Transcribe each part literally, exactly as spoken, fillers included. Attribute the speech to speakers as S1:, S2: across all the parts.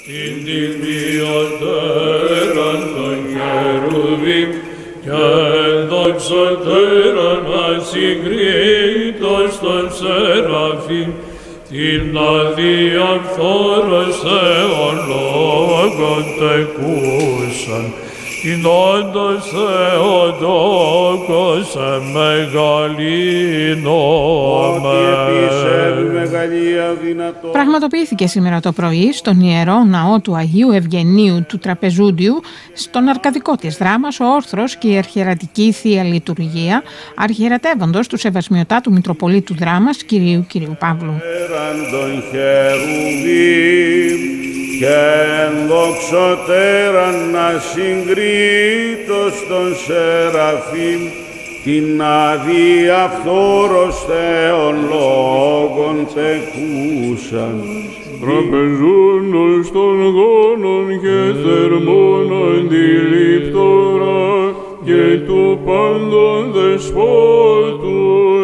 S1: Στην τιμιωτέραν των χερουβίμ και δοξωτέραν ασυγκρίτως των σεραφείμ, την αδιαφθόρος Θεόν λόγων τεκούσαν, την όντως Θεοτόκος εμεγαλύνομεν.
S2: Πραγματοποιήθηκε σήμερα το πρωί στον Ιερό Ναό του Αγίου Ευγενίου του Τραπεζούντιου, στον αρκαδικό της δράμας, ο όρθρος και η αρχιερατική Θεία Λειτουργία, αρχιερατεύοντος του Σεβασμιωτάτου Μητροπολίτου Δράμας Κυρίου Κυρίου Παύλου.
S3: Και ενδοξωτέραν ασυγκρίτως των σεραφείμ, την αδιαφθόρος Θεόν λόγων τεκούσαν.
S1: Τραπεζούντος των γόνων και θερμών αντιληπτόρα και του πάντων δεσπότου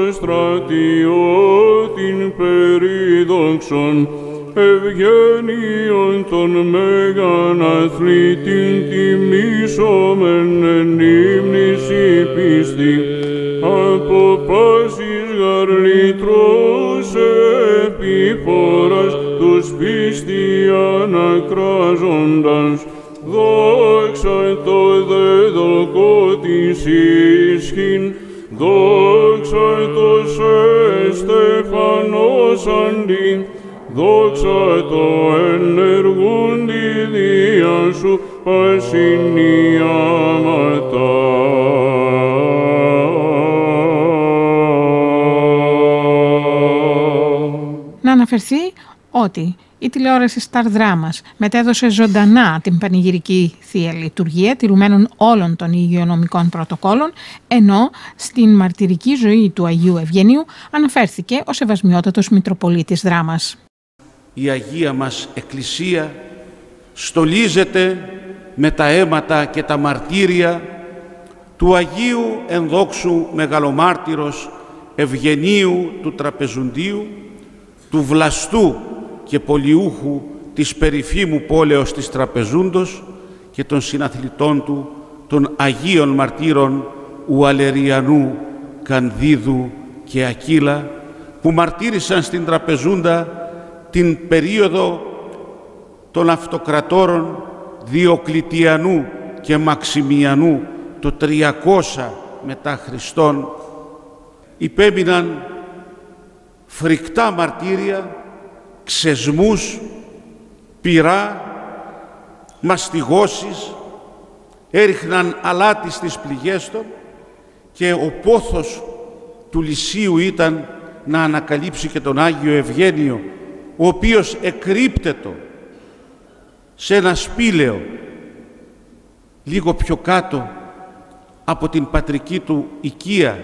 S1: στρατιώτην περίδοξον, ευγένειον των μέγαν αθλητήν τιμήσομεν εν ύμνηση πίστη, από πάσης γαρλιτρός επίπορας τους πίστη ανακράζοντας, δόξα το δέδοκο της ίσχυν, δόξα το σε Στεφανός αντί, δόξα το ενεργούντι δια σου ασυνιάματα.
S2: Να αναφερθεί ότι η τηλεόραση Σταρ Δράμας μετέδωσε ζωντανά την πανηγυρική Θεία Λειτουργία τηρουμένων όλων των υγειονομικών πρωτοκόλων, ενώ στην μαρτυρική ζωή του Αγίου Ευγενίου αναφέρθηκε ο Σεβασμιότατος Μητροπολίτης Δράμας.
S3: Η Αγία μας Εκκλησία στολίζεται με τα αίματα και τα μαρτύρια του Αγίου Ενδόξου Μεγαλομάρτυρος Ευγενίου του Τραπεζουντίου, του βλαστού και πολιούχου της περιφήμου πόλεως της Τραπεζούντος και των συναθλητών του, των Αγίων Μαρτύρων Ουαλεριανού, Κανδίδου και Ακύλα, που μαρτύρησαν στην Τραπεζούντα την περίοδο των αυτοκρατόρων Διοκλητιανού και Μαξιμιανού το τριακόσια μετά Χριστόν. Υπέμειναν φρικτά μαρτύρια, ξεσμούς, πυρά, μαστιγώσεις, έριχναν αλάτι στις πληγές των και ο πόθος του Λυσίου ήταν να ανακαλύψει και τον Άγιο Ευγένιο, ο οποίος εκρύπτετο σε ένα σπήλαιο λίγο πιο κάτω από την πατρική του οικία,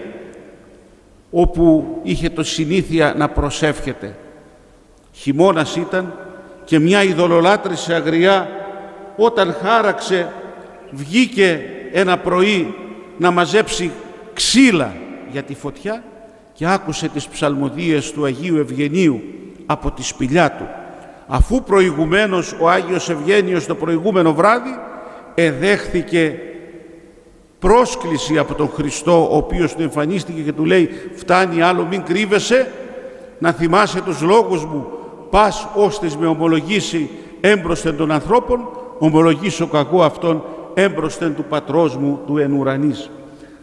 S3: όπου είχε το συνήθεια να προσεύχεται. Χειμώνας ήταν και μια ειδωλολάτρηση αγριά, όταν χάραξε, βγήκε ένα πρωί να μαζέψει ξύλα για τη φωτιά και άκουσε τις ψαλμοδίες του Αγίου Ευγενίου από τη σπηλιά του. Αφού προηγουμένως ο Άγιος Ευγένιος το προηγούμενο βράδυ εδέχθηκε πρόσκληση από τον Χριστό, ο οποίος του εμφανίστηκε και του λέει «Φτάνει άλλο, μην κρύβεσαι, να θυμάσαι τους λόγους μου, πας ώστες με ομολογήσει έμπροσθεν των ανθρώπων, ομολογήσω κακό αυτόν έμπροσθεν του Πατρός μου του εν ουρανής».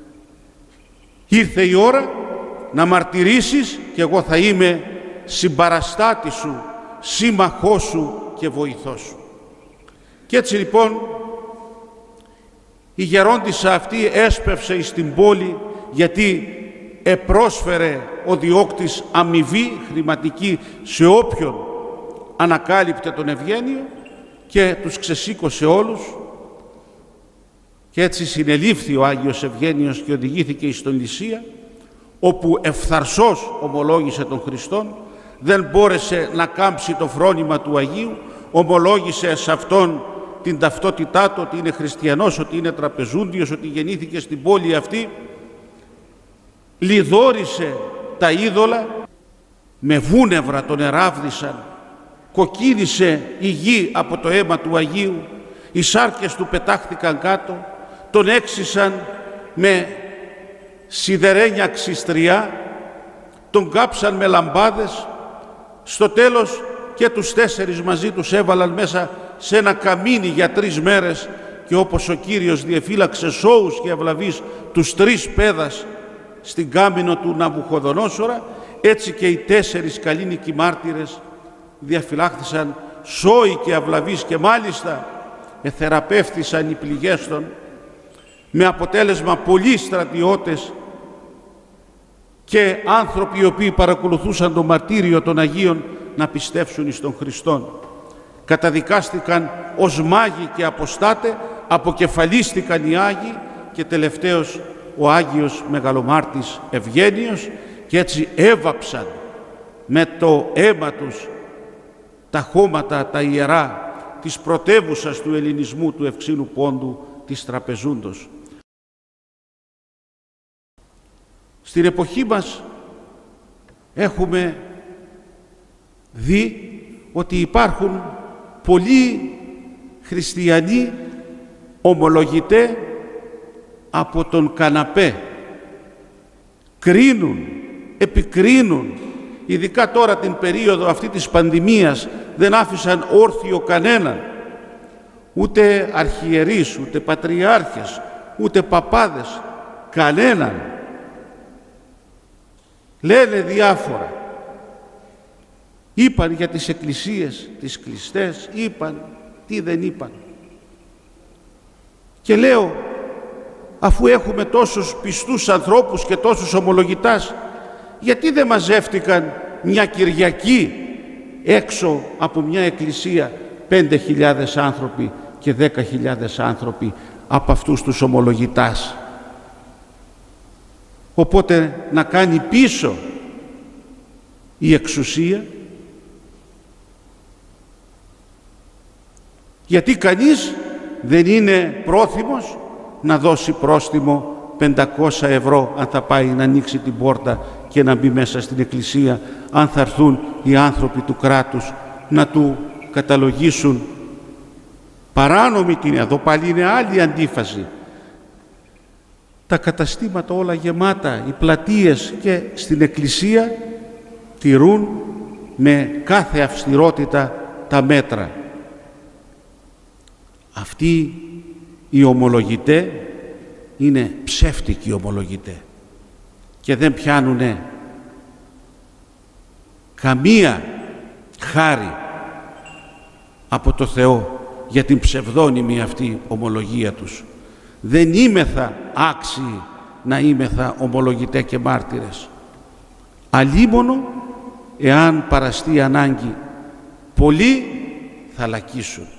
S3: Ήρθε η ώρα να μαρτυρήσεις και εγώ θα είμαι συμπαραστάτη σου, σύμμαχός σου και βοηθός σου. Και έτσι λοιπόν η γερόντισσα αυτή έσπευσε εις την πόλη, γιατί επρόσφερε ο διώκτης αμοιβή χρηματική σε όποιον ανακάλυπτε τον Ευγένιο και τους ξεσήκωσε όλους, και έτσι συνελήφθη ο Άγιος Ευγένιος και οδηγήθηκε εις τον Λυσία, όπου ευθαρσός ομολόγησε τον Χριστόν, δεν μπόρεσε να κάμψει το φρόνημα του Αγίου, ομολόγησε σε αυτόν την ταυτότητά του, ότι είναι χριστιανός, ότι είναι τραπεζούντιος, ότι γεννήθηκε στην πόλη αυτή, λιδόρισε τα είδωλα, με βούνευρα τον εράβδισαν, κοκκίνησε η γη από το αίμα του Αγίου, οι σάρκες του πετάχθηκαν κάτω, τον έξισαν με σιδερένια ξυστριά, τον κάψαν με λαμπάδες, στο τέλος και τους τέσσερις μαζί τους έβαλαν μέσα σε ένα καμίνι για τρεις μέρες, και όπως ο Κύριος διεφύλαξε σόους και ευλαβείς τους τρεις παίδας στην κάμινο του Ναβουχοδονόσορα, έτσι και οι τέσσερις καλλίνικοι μάρτυρες διαφυλάχθησαν σόοι και αυλαβείς, και μάλιστα εθεραπεύθησαν οι πληγές των, με αποτέλεσμα πολλοί στρατιώτες και άνθρωποι οι οποίοι παρακολουθούσαν το μαρτύριο των Αγίων να πιστέψουν εις τον Χριστόν. Καταδικάστηκαν ως μάγοι και αποστάτε, αποκεφαλίστηκαν οι Άγιοι και τελευταίος ο Άγιος Μεγαλομάρτης Ευγένιος, και έτσι έβαψαν με το αίμα τους τα χώματα, τα ιερά της πρωτεύουσας του ελληνισμού, του Ευξήνου Πόντου, της Τραπεζούντος. Στην εποχή μας έχουμε δει ότι υπάρχουν πολλοί χριστιανοί ομολογητέ από τον καναπέ. Κρίνουν, επικρίνουν, ειδικά τώρα την περίοδο αυτή της πανδημίας δεν άφησαν όρθιο κανέναν, ούτε αρχιερείς, ούτε πατριάρχες, ούτε παπάδες, κανέναν. Λένε διάφορα. Είπαν για τις εκκλησίες, τις κλειστές, είπαν, τι δεν είπαν. Και λέω, αφού έχουμε τόσους πιστούς ανθρώπους και τόσους ομολογητάς, γιατί δεν μαζεύτηκαν μια Κυριακή έξω από μια εκκλησία πέντε χιλιάδες άνθρωποι και δέκα χιλιάδες άνθρωποι από αυτούς τους ομολογητάς? Οπότε να κάνει πίσω η εξουσία, γιατί κανείς δεν είναι πρόθυμος να δώσει πρόστιμο πεντακόσια ευρώ αν θα πάει να ανοίξει την πόρτα και να μπει μέσα στην εκκλησία, αν θα έρθουν οι άνθρωποι του κράτους να του καταλογίσουν παράνομη την. Εδώ πάλι είναι άλλη αντίφαση. Τα καταστήματα όλα γεμάτα, οι πλατείες, και στην εκκλησία τηρούν με κάθε αυστηρότητα τα μέτρα. Αυτοί οι ομολογητέ είναι ψεύτικοι ομολογητέ και δεν πιάνουνε καμία χάρη από το Θεό για την ψευδόνυμη αυτή ομολογία τους. Δεν είμεθα άξιοι να είμεθα ομολογητέ και μάρτυρες, αλίμονο εάν παραστεί ανάγκη. Πολλοί θα λακίσουν.